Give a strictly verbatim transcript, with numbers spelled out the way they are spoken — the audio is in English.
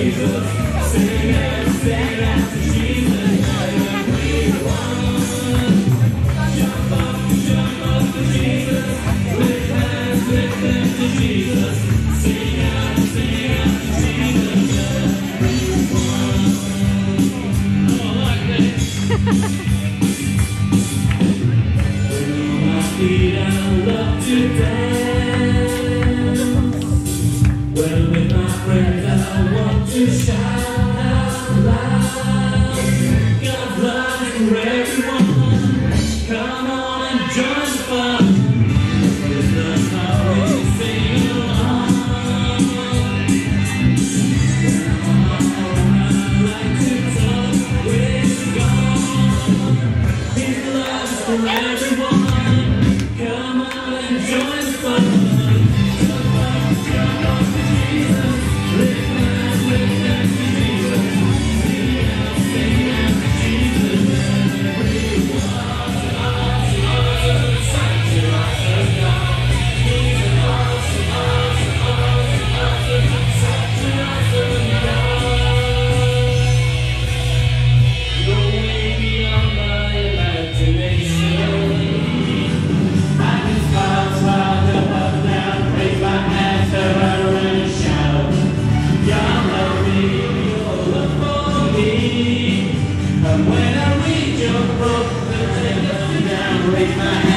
To shout out loud, God bless for everyone. Come on and join the fun. With us how we sing along. I'd like to talk with God. His love is for everyone. Come on and join the fun. When I read your book, take us down, raise my hand.